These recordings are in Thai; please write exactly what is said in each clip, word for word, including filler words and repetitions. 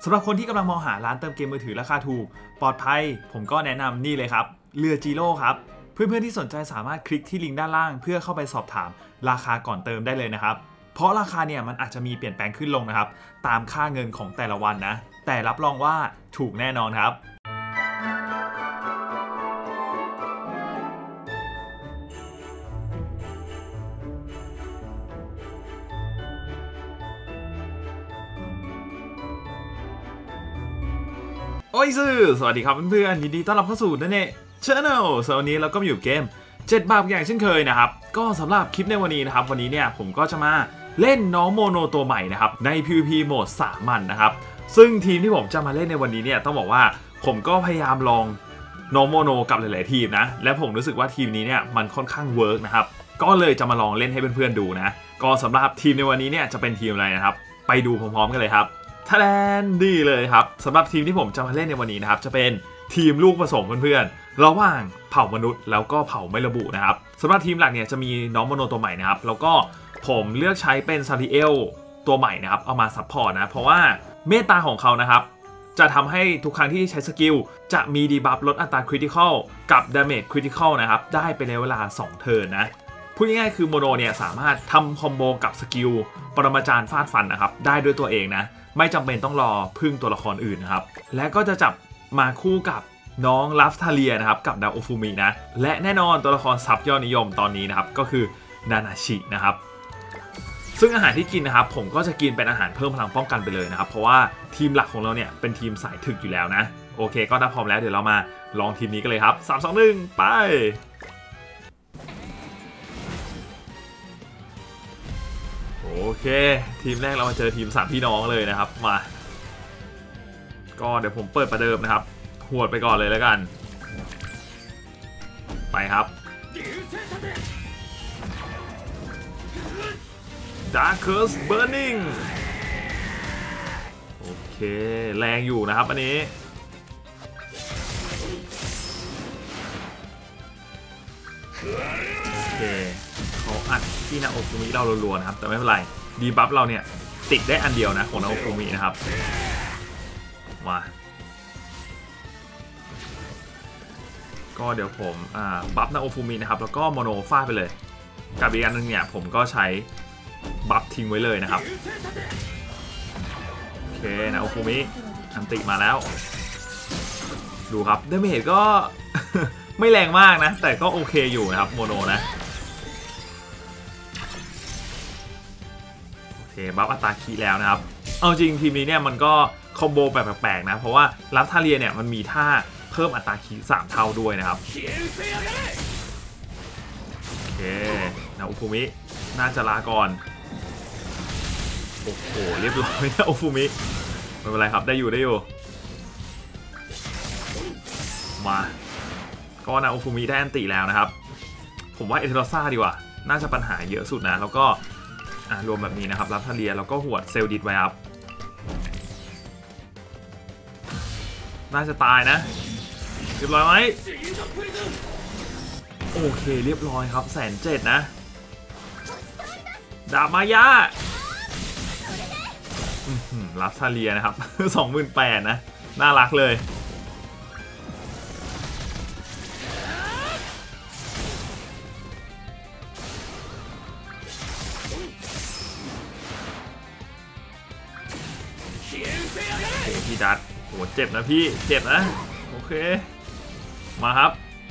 สำหรับคนที่กำลังมองหาร้านเติมเกมมือถือราคาถูกปลอดภัยผมก็แนะนำนี่เลยครับเรือจีโร่ครับเพื่อนๆที่สนใจสามารถคลิกที่ลิงก์ด้านล่างเพื่อเข้าไปสอบถามราคาก่อนเติมได้เลยนะครับเพราะราคาเนี่ยมันอาจจะมีเปลี่ยนแปลงขึ้นลงนะครับตามค่าเงินของแต่ละวันนะแต่รับรองว่าถูกแน่นอนครับโอ้ยซื่อสวัสดีครับเพื่อนๆยินดีต้อนรับเข้าสู่นั่นเองชาแนลสำหรับวันนี้เราก็มาอยู่เกมเจ็ดบาปอย่างเช่นเคยนะครับก็สำหรับคลิปในวันนี้นะครับวันนี้เนี่ยผมก็จะมาเล่นน้องโมโนตัวใหม่นะครับใน พี วี พี โหมดสามัญนะครับซึ่งทีมที่ผมจะมาเล่นในวันนี้เนี่ยต้องบอกว่าผมก็พยายามลองน้องโมโนกับหลายๆทีมนะและผมรู้สึกว่าทีมนี้เนี่ยมันค่อนข้างเวิร์กนะครับก็เลยจะมาลองเล่นให้เพื่อนๆดูนะก็สำหรับทีมในวันนี้เนี่ยจะเป็นทีมอะไรนะครับไปดูพร้อมๆกันเลยครับทะแลนดีเลยครับสำหรับทีมที่ผมจะมาเล่นในวันนี้นะครับจะเป็นทีมลูกผสมเพื่อนๆระหว่างเผ่ามนุษย์แล้วก็เผ่าไม่ระบุนะครับสำหรับทีมหลักเนี่ยจะมีน้องโมโนตัวใหม่นะครับแล้วก็ผมเลือกใช้เป็นซาริเอลตัวใหม่นะครับเอามาซัพพอร์ตนะเพราะว่าเมตตาของเขานะครับจะทำให้ทุกครั้งที่ใช้สกิลจะมีดีบัฟลดอัตราคริติคอลกับดาเมจคริติคอลนะครับได้ไปในเวลาสองเทิร์นนะพูดง่ายๆคือโมโนเนี่ยสามารถทำคอมโบกับสกิลปรมาจารย์ฟาดฟันนะครับได้ด้วยตัวเองนะไม่จำเป็นต้องรอพึ่งตัวละครอื่นนะครับและก็จะจับมาคู่กับน้องลัฟทาเลียนะครับกับดาโอฟูมินะและแน่นอนตัวละครซับยอดนิยมตอนนี้นะครับก็คือนานาชินะครับซึ่งอาหารที่กินนะครับผมก็จะกินเป็นอาหารเพิ่มพลังป้องกันไปเลยนะครับเพราะว่าทีมหลักของเราเนี่ยเป็นทีมสายถึกอยู่แล้วนะโอเคก็ถ้าพร้อมแล้วเดี๋ยวเรามาลองทีมนี้กันเลยครับสาม สอง หนึ่งไปโอเคทีมแรกเรามาเจอทีมสามพี่น้องเลยนะครับมาก็เดี๋ยวผมเปิดประเดิมนะครับหวดไปก่อนเลยแล้วกันไปครับ Darkest Burning โอเคแรงอยู่นะครับอันนี้โอเคเขาอัดที่นาโอฟูมิเรารัวๆนะครับแต่ไม่เป็นไรดีบัฟเราเนี่ยติดได้อันเดียวนะของนาโอฟูมินะครับมาก็เดี๋ยวผมบัฟนาโอฟูมินะครับแล้วก็โมโนฟาดไปเลยกับอีกอันนึงเนี่ยผมก็ใช้บัฟทิ้งไว้เลยนะครับโอเคนาโอฟูมิอันติมาแล้วดูครับดาเมจก็ ไม่แรงมากนะแต่ก็โอเคอยู่นะครับโมโนนะโอเคบัฟอัตราคีแล้วนะครับเอาจริงทีมนี้เนี่ยมันก็คอมโบแบบแปลกๆนะเพราะว่าลัฟทาเลียเนี่ยมันมีท่าเพิ่มอัตราคีสามเท่าด้วยนะครับโอเคนาโอฟูมิน่าจะลาก่อนโอ้โหเรียบร้อยนะโอฟูมิไม่เป็นไรครับได้อยู่ได้อยู่มาก็นาโอฟูมิได้อันติแล้วนะครับผมว่าเอเทโรซ่าดีกว่าน่าจะปัญหาเยอะสุดนะแล้วก็รวมแบบนี้นะครับลัฟทาเลียแล้วก็หวดเซลดิตไว้ครับน่าจะตายนะเรียบร้อยไหมโอเคเรียบร้อยครับแสนเจ็ดนะดาบมายาลัฟทาเลียนะครับ สองหมื่นแปดพัน นะน่ารักเลยพี่ดัดโหเจ็บนะพี่เจ็บนะโอเคมาครับ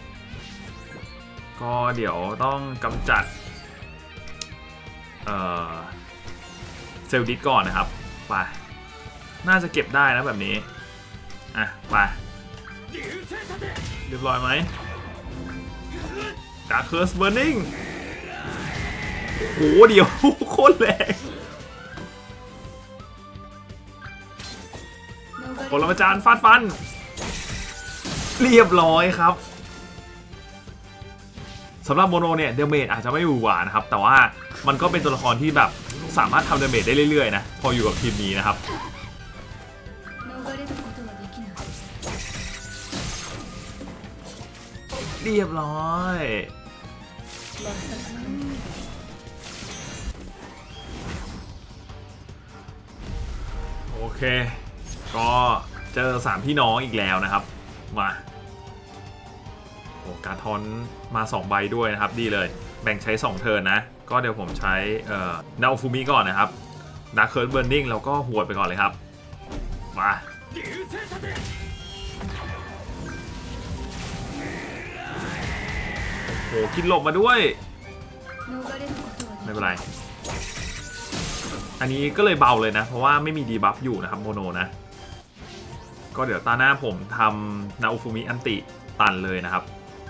ก็เดี๋ยวต้องกำจัดเอ่อเซลดิสก่อนนะครับไปน่าจะเก็บได้นะแบบนี้อ่ะไปเรียบร้อยไหม Darkest Burning โหเดี๋ยวโคตรแรงปรมาจารย์ฟาดฟันเรียบร้อยครับสำหรับโมโนเนี่ยเดเมจอาจจะไม่หวือหวานะครับแต่ว่ามันก็เป็นตัวละครที่แบบสามารถทำเดเมจได้เรื่อยๆนะพออยู่กับทีมนี้นะครับเรียบร้อยโอเคก็เจอสามพี่น้องอีกแล้วนะครับมาโอ้การทอนมาสองใบด้วยนะครับดีเลยแบ่งใช้สองเทิร์นนะก็เดี๋ยวผมใช้เอ่อนาโอฟูมิก่อนนะครับดาร์คเคิร์ดเบิร์นนิ่งแล้วก็หวดไปก่อนเลยครับมาโอ้กินหลบมาด้วยไม่เป็นไรอันนี้ก็เลยเบาเลยนะเพราะว่าไม่มีดีบัฟอยู่นะครับโมโนนะก็เดี๋ยวตาหน้าผมทำนาโอฟูมิอันติตันเลยนะครับ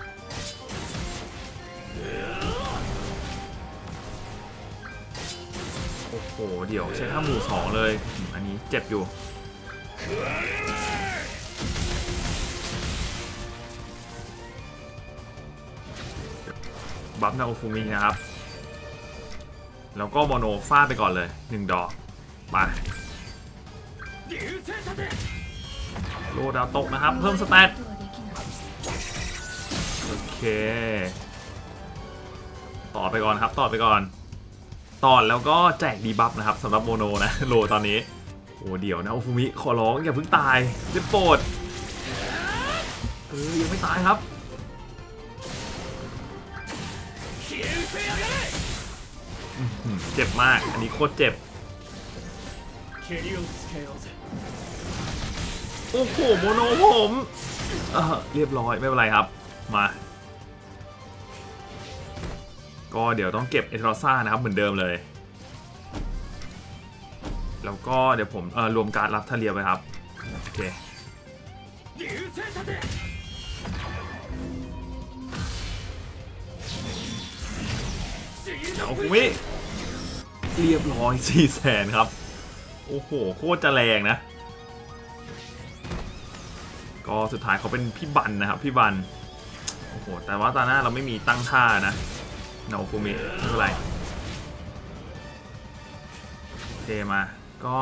โอ้โหเดี๋ยวใช้ท่าหมู่สองเลยอันนี้เจ็บอยู่บัฟนาโอฟูมินะครับแล้วก็โมโนฟาดไปก่อนเลยหนึ่งดอกมาโลดาวตกนะครับเพิ่มสเตตโอเคต่อไปก่อนครับต่อไปก่อนต่อแล้วก็แจกดีบัฟนะครับสำหรับโมโนนะโลตอนนี้โอ้เดี๋ยวนะโอฟูมิขอร้องอย่าเพิ่งตายได้โปรดเออยังไม่ตายครับเจ็บมากอันนี้โคตรเจ็บโอ้โหโมโนผมเออเรียบร้อยไม่เป็นไรครับมาก็เดี๋ยวต้องเก็บเอทรอซ่านะครับเหมือนเดิมเลยแล้วก็เดี๋ยวผมเออรวมการรับทะเลียไปครับโอเคเดี๋ยวฟูมิเรียบร้อยสี่แสนครับโอ้โหโคตรจะแรงนะก็สุดท้ายเขาเป็นพี่บันนะครับพี่บันโอ้โหแต่ว่าตาหน้าเราไม่มีตั้งท่านะนาโอฟูมิไม่เป็นไรโอเคมาก็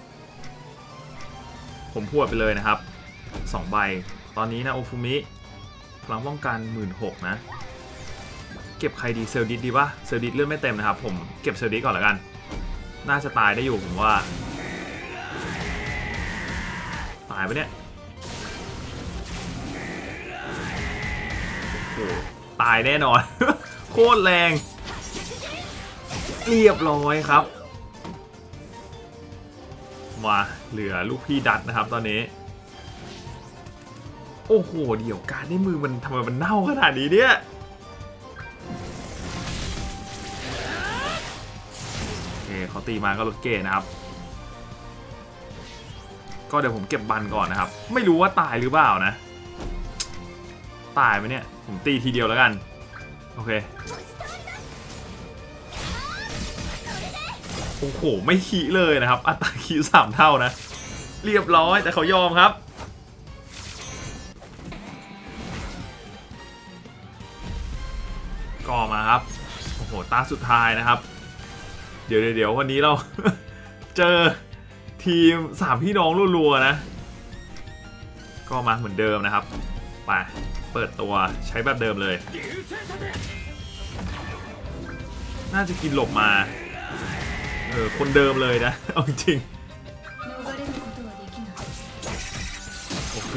ผมพูดไปเลยนะครับสองใบตอนนี้นาโอฟูมิพลังป้องกัน หมื่นหกพัน นะเก็บใครดีเซลดิสดีปะเซลดิสเลื่อนไม่เต็มนะครับผมเก็บเซลดิสก่อนแล้วกันน่าจะตายได้อยู่ผมว่าตายปะเนี่ยโอ้ตายแน่นอน โคตรแรงเรียบร้อยครับมาเหลือลูกพี่ดัดนะครับตอนนี้โอ้โหเดี๋ยวการในมือมันทำไมมันเน่าขนาดนี้เนี่ยโอเคเขาตีมาก็ลดเกณฑ์นะครับก็เดี๋ยวผมเก็บบันก่อนนะครับไม่รู้ว่าตายหรือเปล่านะตายไหมเนี่ยผมตีทีเดียวแล้วกันโอเคโอ้โหไม่ขี้เลยนะครับอัตราขี้สามเท่านะเรียบร้อยแต่เขายอมครับก่อมาครับโอ้โหตาสุดท้ายนะครับเดี๋ยวเดี๋ยววันนี้เรา เจอทีมสามพี่น้องรัวๆนะก็มาเหมือนเดิมนะครับไปเปิดตัวใช้แบบเดิมเลยน่าจะกินหลบมาเออคนเดิมเลยนะเอาจริงโอเค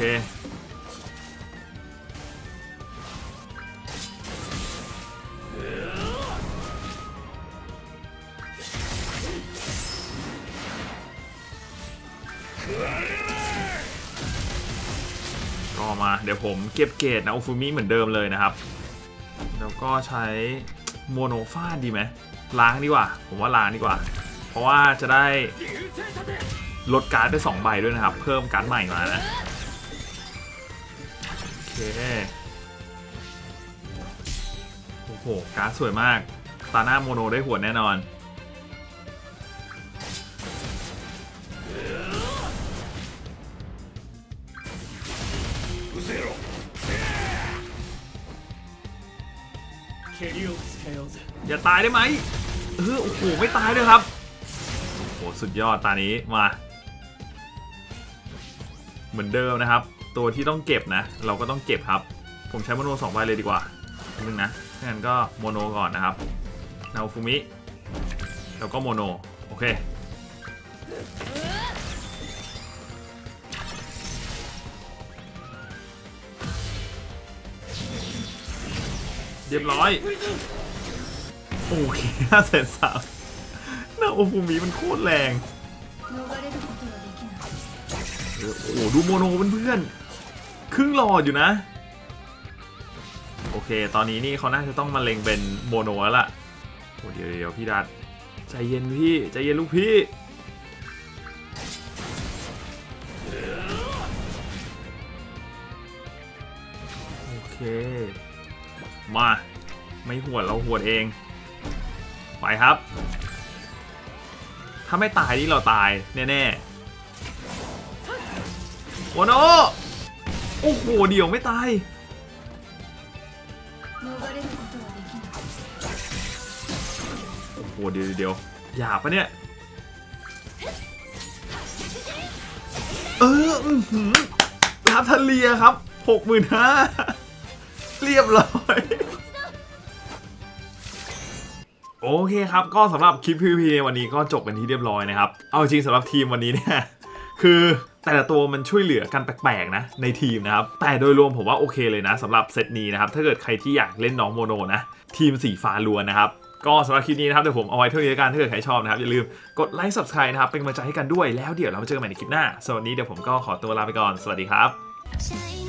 ก็มาเดี๋ยวผมเก็บเกรดนะโอฟูมิเหมือนเดิมเลยนะครับแล้วก็ใช้โมโนฟาดดีไหมล้างดีกว่าผมว่าล้างดีกว่าเพราะว่าจะได้ลดการ์ดได้สองใบด้วยนะครับเพิ่มการ์ดใหม่มานะโอเคโอ้โหการ์ดสวยมากตาหน้าโมโนได้หัวแน่นอนอย่าตายได้ไหมเออโอ้โหไม่ตายด้วยครับโอ้โหสุดยอดตานี้มาเหมือนเดิมนะครับตัวที่ต้องเก็บนะเราก็ต้องเก็บครับผมใช้โมโนสองใบเลยดีกว่านึงนะงั้นก็โมโนก่อนนะครับนาโอฟูมิแล้วก็โมโนโอเคเรียบร้อยโอเคห้าแสนสามนาโอฟูมิมันโคตรแรงโอ้โหดูโมโนเพื่อนๆครึ่งหลอดอยู่นะโอเคตอนนี้นี่เขาน่าจะต้องมาเล็งเป็นโมโนแล้วล่ะโอ้เดี๋ยวเดี๋ยวพี่ดัดใจเย็นพี่ใจเย็นลูกพี่โอเคมาไม่หวดเราหวดเองไปครับถ้าไม่ตายนี่เราตายแน่ๆโอ้โนโอ้โหเดี๋ยวไม่ตายโอ้โหเดี๋ยวเดี๋ยวหยาบปะเนี่ยเอออือหือลาทะเลียครับ หกหมื่นห้าพัน เรียบร้อยโอเคครับก็สำหรับคลิป พี วี พี ในวันนี้ก็จบเป็นที่เรียบร้อยนะครับเอาจริงสำหรับทีมวันนี้เนี่ยคือแต่ละตัวมันช่วยเหลือกันแปลกๆนะในทีมนะครับแต่โดยรวมผมว่าโอเคเลยนะสำหรับเซตนี้นะครับถ้าเกิดใครที่อยากเล่นน้องโมโนนะทีมสีฟ้าล้วนนะครับก็สำหรับคลิปนี้นะครับเดี๋ยวผมเอาไว้เท่านี้แล้วกันถ้าเกิดใครชอบนะครับอย่าลืมกดไลค์ ซับสไครบ์ นะครับเป็นกำลังใจให้กันด้วยแล้วเดี๋ยวเรามาเจอกันใหม่ในคลิปหน้าสวัสดีเดี๋ยวผมก็ขอตัวลาไปก่อนสวัสดีครับ